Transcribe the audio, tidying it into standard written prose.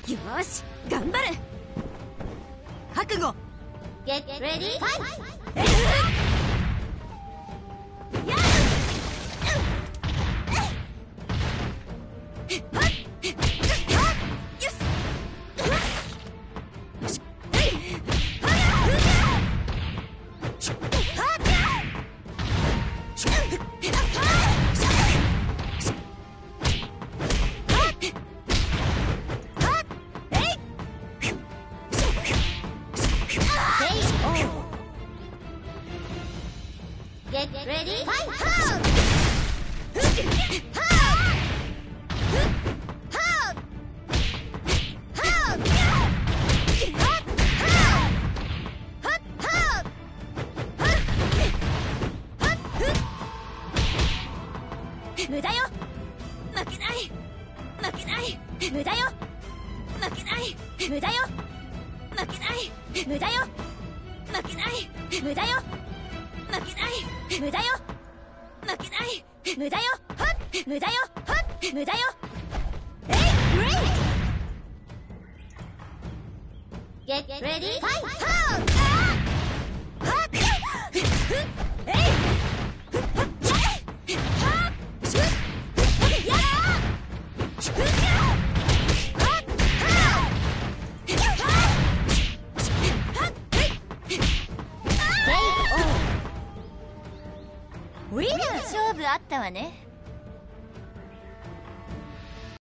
よーし頑張る。覚悟。 Get ready, fight! 無駄よ。負けない。負けない。無駄よ。負けない。無駄よ。負けない。無駄よ。負けない。無駄よ。負けない。無駄よ。負けない。無駄よ。はっ無駄よ。はっ無駄よ。えいグレイ Get ready, fight! 勝負あったわね。